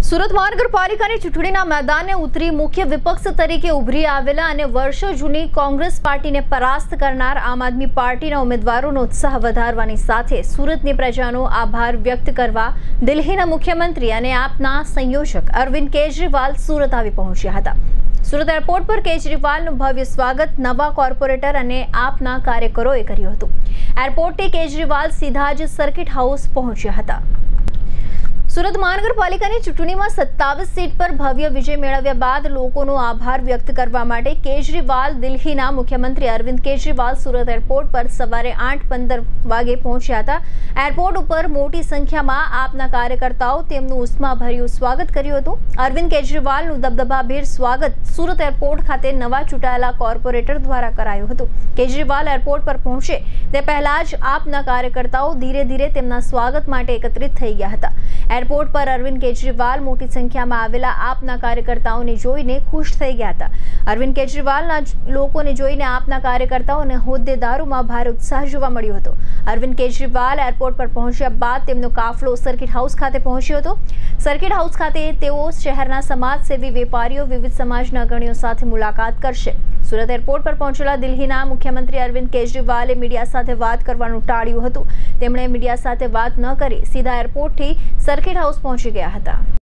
સુરત મહાનગરપાલિકાની ચૂંટણીના મેદાને ઉતરી મુખ્ય વિપક્ષ તરીકે ઉભરી આવેલા અને વર્ષો જૂની કોંગ્રેસ પાર્ટીને પરાસ્ત કરનાર આમ આદમી પાર્ટીના ઉમેદવારોનો ઉત્સાહ વધારવાની સાથે સુરતની પ્રજાનો આભાર વ્યક્ત કરવા દિલ્હીના મુખ્યમંત્રી અને આપના સંયોજક અરવિંદ કેજરીવાલ સુરત આવી પહોંચ્યા હતા। સુરત એરપોર્ટ પર કેજરીવાલનું ભવ્ય સ્વાગત નવા કોર્પોરેટર અને આપના કાર્યકરોએ કર્યું હતું। એરપોર્ટથી કેજરીવાલ સીધા જ સર્કિટ હાઉસ પહોંચ્યા હતા। સુરત મહાનગરપાલિકાની ચૂંટણીમાં 27 સીટ પર ભવ્ય વિજય મેળવ્યા બાદ લોકોનો આભાર વ્યક્ત કરવા માટે કેજરીવાલ દિલ્હીના મુખ્યમંત્રી અરવિંદ કેજરીવાલ સુરત એરપોર્ટ પર સવારે 8:15 વાગે પહોંચ્યા હતા। એરપોર્ટ ઉપર મોટી સંખ્યામાં આપના કાર્યકર્તાઓ તેમનું ઉષ્માભર્યું સ્વાગત કર્યું હતું। અરવિંદ કેજરીવાલનું દબદબાભેર સ્વાગત સુરત એરપોર્ટ ખાતે નવા ચૂંટાયેલા કોર્પોરેટર દ્વારા કરાયું હતું। કેજરીવાલ એરપોર્ટ પર પહોંચે તે પહેલા જ આપના કાર્યકર્તાઓ ધીરે ધીરે તેમના સ્વાગત માટે એકત્રિત થઈ ગયા હતા। એરપોર્ટ પર અરવિંદ કેજરીવાલ મોટી સંખ્યામાં આવેલા આપના કાર્યકર્તાઓને જોઈને ખુશ થઈ ગયા હતા। અરવિંદ કેજરીવાલના લોકોને જોઈને આપના કાર્યકર્તાઓ અને હોદ્દેદારોમાં ભારે ઉત્સાહ જોવા મળ્યો હતો। અરવિંદ કેજરીવાલ એરપોર્ટ પર પહોંચ્યા બાદ તેમનો કાફલો સર્કિટ હાઉસ ખાતે પહોંચ્યો હતો। સર્કિટ હાઉસ ખાતે તેઓ શહેરના સમાજસેવી, વેપારીઓ, વિવિધ સમાજના અગ્રણીઓ સાથે મુલાકાત કરશે। સુરત એરપોર્ટ પર પહોંચેલા દિલ્હીના મુખ્યમંત્રી અરવિંદ કેજરીવાલે મીડિયા સાથે વાત કરવાનું ટાળ્યું હતું। તેમણે મીડિયા સાથે વાત ન કરી સીધા એરપોર્ટથી સર્કિટ હાઉસ પહોંચી ગયા હતા।